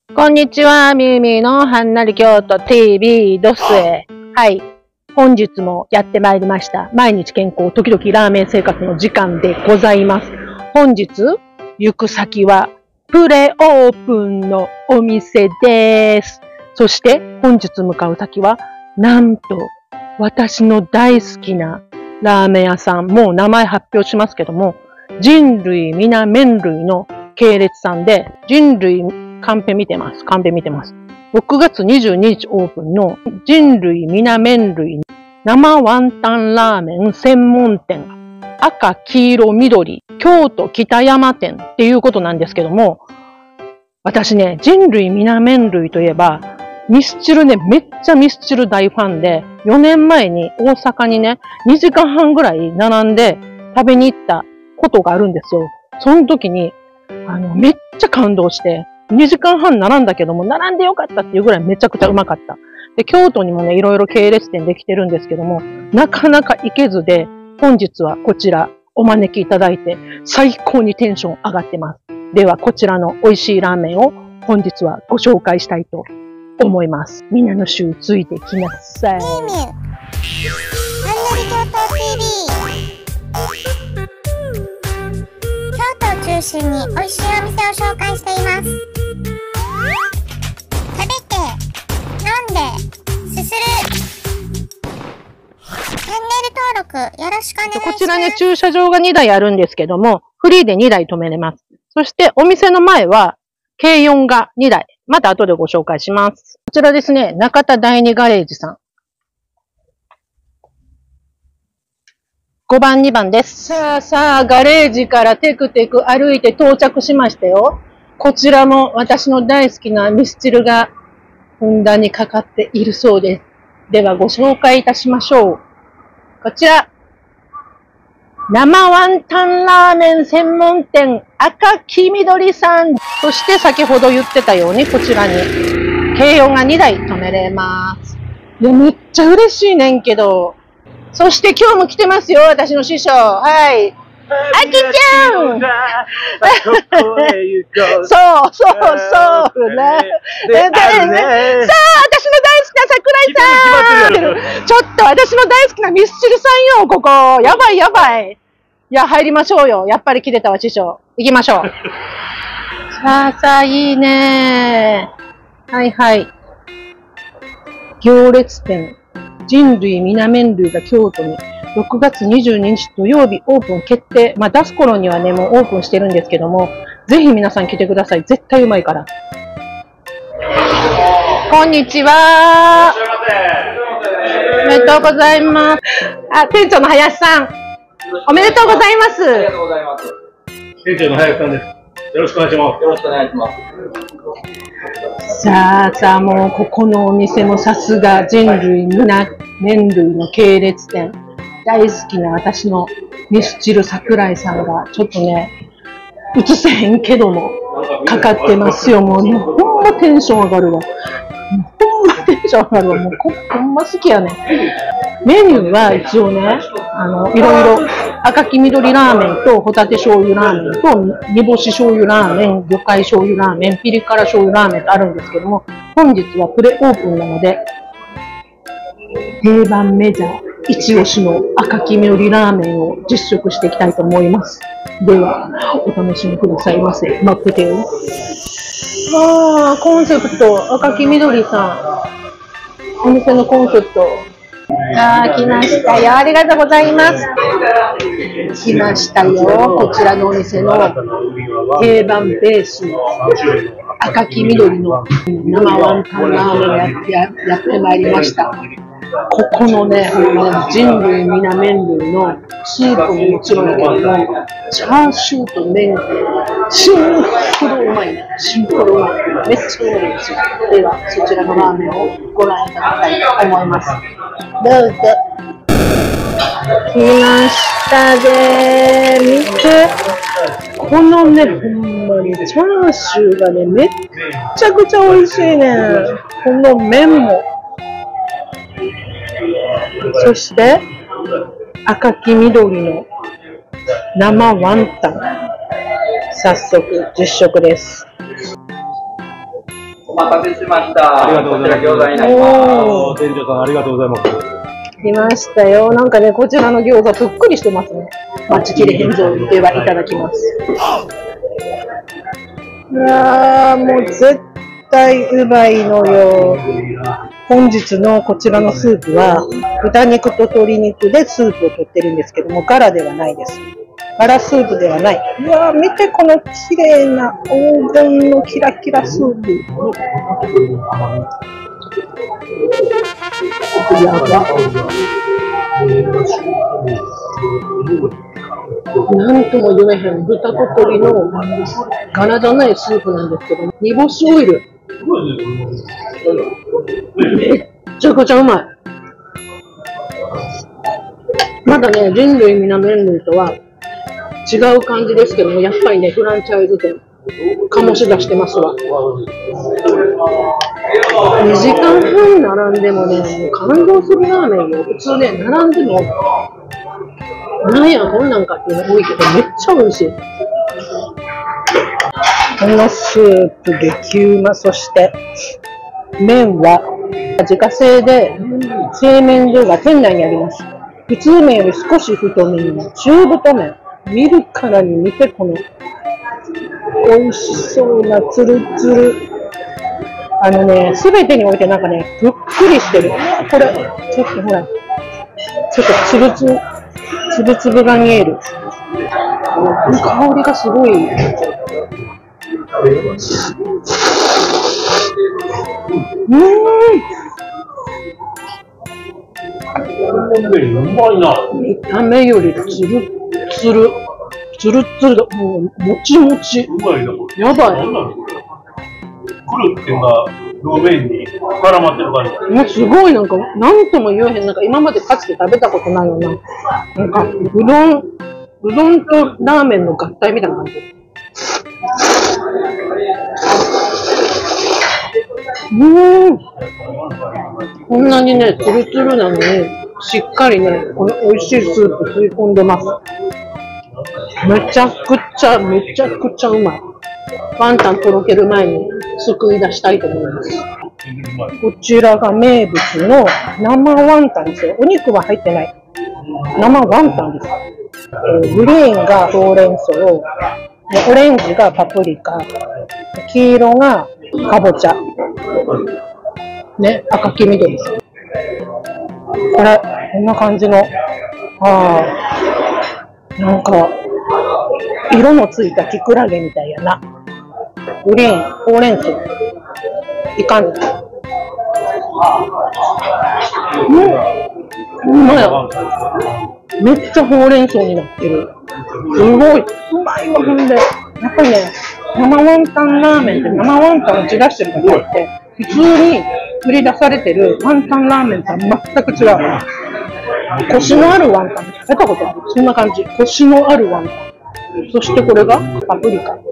こんにちは、みゆみゆのはんなり京都 TV ドスへ。はい。本日もやってまいりました。毎日健康、時々ラーメン生活の時間でございます。本日、行く先は、プレオープンのお店です。そして、本日向かう先は、なんと、私の大好きなラーメン屋さん、もう名前発表しますけども、人類皆麺類の系列さんで、人類カンペ見てます。6月22日オープンの人類皆麺類生ワンタンラーメン専門店、赤、黄色、緑、京都北山店っていうことなんですけども、私ね、人類皆麺類といえば、ミスチルね、めっちゃミスチル大ファンで、4年前に大阪にね、2時間半ぐらい並んで食べに行ったことがあるんですよ。その時に、めっちゃ感動して、2時間半並んだけども、並んでよかったっていうぐらいめちゃくちゃうまかった。で、京都にもね、いろいろ系列店できてるんですけども、なかなか行けずで、本日はこちらお招きいただいて、最高にテンション上がってます。では、こちらの美味しいラーメンを本日はご紹介したいと思います。みんなの週ついてきなさい。 みゆみゆ、はんなり京都 TV。京都を中心に美味しいお店を紹介しています。食べて、飲んで、すする。チャンネル登録よろしくお願いします。 こちらね、駐車場が2台あるんですけども、フリーで2台止めれます。そしてお店の前は、軽4が2台。また後でご紹介します。こちらですね、中田第二ガレージさん。5番、2番です。さあ、ガレージからテクテク歩いて到着しましたよ。こちらも私の大好きなミスチルがふんだんにかかっているそうです。ではご紹介いたしましょう。こちら。生ワンタンラーメン専門店赤黄緑さん。そして先ほど言ってたようにこちらに軽4が2台止めれます。いや、めっちゃ嬉しいねんけど。そして今日も来てますよ、私の師匠。はい。あきちゃんそうね。さあ、私の大好きな桜井さんちょっと私の大好きなミスチルさんよ、ここ。やばいやばい。いや、入りましょうよ。やっぱり来てたわ、師匠。行きましょう。さあさあ、いいねー。はいはい。行列店。人類皆麺類が京都に6月22日土曜日オープン決定。まあ出す頃にはね、もうオープンしてるんですけども、ぜひ皆さん来てください。絶対うまいから。こんにちは。おめでとうございます。あ、店長の林さん。おめでとうございます。 ありがとうございます。店長の林さんです。よろしくお願いします。よろしくお願いします。 さあ、もうここのお店もさすが人類皆麺類の系列店。大好きな私のミスチル桜井さんがちょっとね、映せへんけどもかかってますよ。もうほんまテンション上がるわ。ほんまテンション上がるわ。もうほんま好きやね。メニューは一応ね、いろいろ赤黄緑ラーメンとホタテ醤油ラーメンと煮干し醤油ラーメン、魚介醤油ラーメン、ピリ辛醤油ラーメンとあるんですけども、本日はプレオープンなので、定番メジャー一押しの赤黄緑ラーメンを実食していきたいと思います。では、お楽しみくださいませ。待っててよ。コンセプト、赤黄緑さん。お店のコンセプト。来ましたよ。ありがとうございます。来ましたよ。こちらのお店の定番ベースの赤黄緑の生ワンタンラーメンをやってまいりました。ここのね、人類皆麺類のスープももちろんだけども、チャーシューと麺がシンプルうまいね。シンプルうまい。めっちゃうまいですよ。では、そちらのラーメンをご覧いただきたいと思います。どうぞ。来ましたでー。見て。このね、ほんまにチャーシューがね、めっちゃくちゃ美味しいね。この麺も。そして、赤黄緑の生ワンタン。早速、実食です。 待たせしました。 ありがとうございます。 こちら餃子になります。 店長さん、ありがとうございます。 来ましたよ。なんかね、こちらの餃子ぷっくりしてますね。待ちきれへんぞ。ではいただきます。いやー、もう絶対うまいのよ。本日のこちらのスープは、豚肉と鶏肉でスープを取ってるんですけども、ガラではないです。ガラスープではない。うわー、見てこの綺麗な黄金のキラキラスープ。やば。なんとも言えへん豚と鶏の柄じゃないスープなんですけど、煮干しオイル。めっちゃくちゃうまい。まだね、人類皆麺類とは違う感じですけども、やっぱりね、フランチャイズ店、醸し出してますわ。2時間半並んでもね、もう感動するラーメンよ。普通ね、並んでも、なんやこんなんかっていうの多いけど、めっちゃ美味しい。このスープ激うま。そして麺は自家製で製麺所が店内にあります。普通麺より少し太めの中太麺。見るからに見てこの美味しそうなツルツル。すべてにおいてなんかね、ぷっくりしてる。これちょっとほら、ちょっとつぶつぶが見える。香りがすごい。見た目よりツルツルだ。もうもちもち。 うまいな、これ。 やばい。 くるっていうか、表面に絡まってる感じ。 もうすごいなんか、なんとも言えへん。なんか今までかつて食べたことないような。なんか、うどんとラーメンの合体みたいな感じ。こんなにね、ツルツルなのに、しっかりね、この美味しいスープ吸い込んでます。めちゃくちゃうまい。ワンタンとろける前にすくい出したいと思います。こちらが名物の生ワンタンですよ。お肉は入ってない。生ワンタンです。グリーンがほうれん草、オレンジがパプリカ、黄色がかぼちゃ、ね、赤黄緑です。これ、こんな感じの、なんか、色のついたキクラゲみたいやな。グリーン、ほうれん草、いかん。うまい。めっちゃほうれん草になってる。すごい。うまいわ、ほんで。やっぱりね、生ワンタンラーメンって生ワンタン打ち出してるだけあって、普通に売り出されてるワンタンラーメンとは全く違う。コシのあるワンタン食べたことある。そんな感じ。コシのあるワンタン。そしてこれがパプリカ。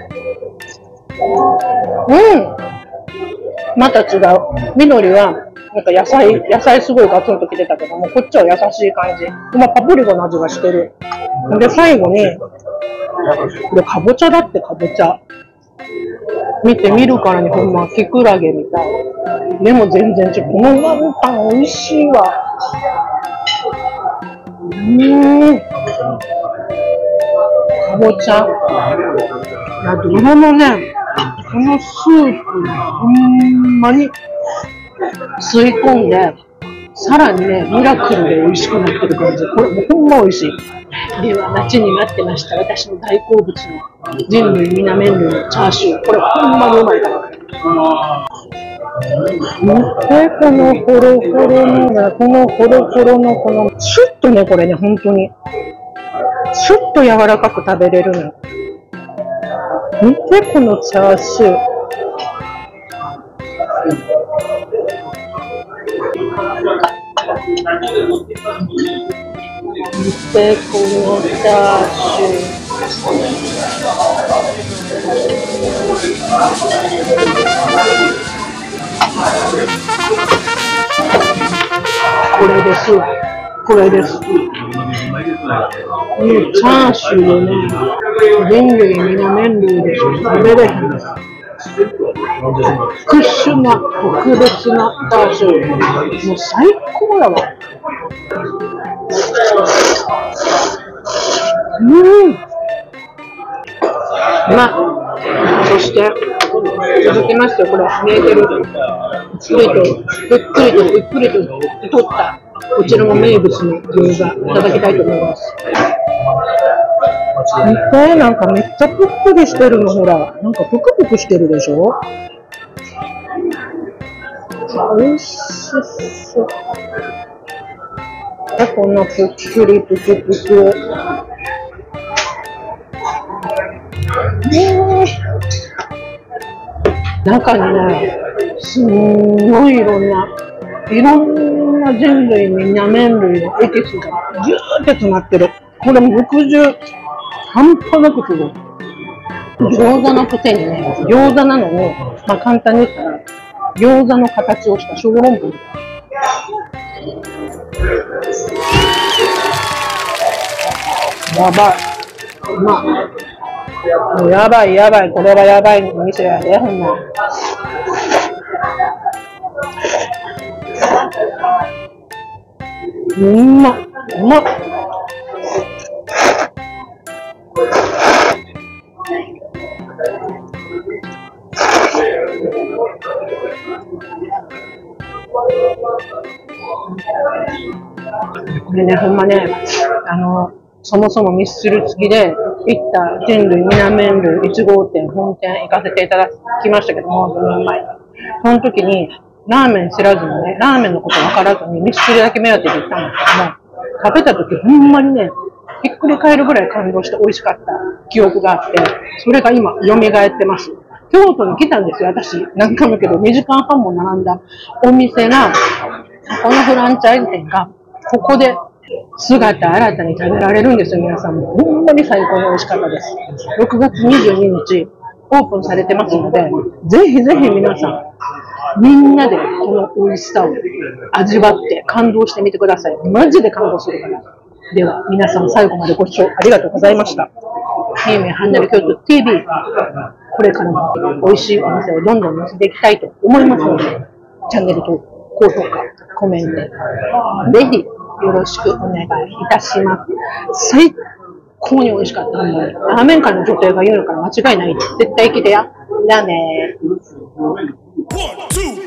また違う。緑はなんか野菜すごいガツンときてたけども、こっちは優しい感じ。パプリカの味がしてる。で、最後に、これかぼちゃだって、かぼちゃ。見るからにほんま、キクラゲみたい。でも全然違う。このワンタン美味しいわ。かぼちゃ。泥のね、このスープにほんまに吸い込んで、さらにね、ミラクルで美味しくなってる感じ。これもうほんま美味しい。では、待ちに待ってました。私の大好物の人類皆麺類のチャーシュー。これほんまにうまいから。見て、このホロホロの、このホロホロのこの、シュッとね、これね、本当に。シュッと柔らかく食べれるの。見て、このチャーシュー。見て、このチャーシュー。これです。これです。このチャーシューをね、人類皆麺類でしか食べれへん。 特殊な、特別なチャーシュー。もう最高だわ。そして、続きまして、これ、見えてる。ゆっくりと取った、こちらも名物の餃子、いただきたいと思います。見て、なんかめっちゃぷっくりしてるの、ほら。なんかぷくぷくしてるでしょ？美味しそう。こんなぷっくりぷくぷく。中にね、すんごいいろんな人類みんな麺類のエキスがギューって詰まってる。これ肉汁、半端なくすごい。餃子のくせにね、餃子なのに、簡単に言ったら、餃子の形をした小籠包。やばい。もうやばい。これはやばい店やで、ほんま。うまっ。これね、ほんまね、そもそもミスチル付きで行った人類みな麺類1号店本店行かせていただきましたけども、4年前に。その時にラーメン知らずにね、ラーメンのこと分からずにミスチルだけ目当てで行ったんですけども、食べた時ほんまにね、ひっくり返るぐらい感動して美味しかった記憶があって、それが今蘇ってます。京都に来たんですよ、私。何回もけど、2時間半も並んだお店が、このフランチャイズ店が、ここで姿新たに食べられるんですよ、皆さんも。ほんまに最高に美味しかったです。6月22日、オープンされてますので、ぜひぜひ皆さん、みんなでこの美味しさを味わって感動してみてください。マジで感動するから。では、皆さん最後までご視聴ありがとうございました。めいめいはんなり京都 TV、これからも美味しいお店をどんどん載せていきたいと思いますので、チャンネル登録、高評価、コメント、ぜひよろしくお願いいたします。最高に美味しかった。ラーメン界の女帝が言うのから間違いない。絶対来てや。じゃあねー。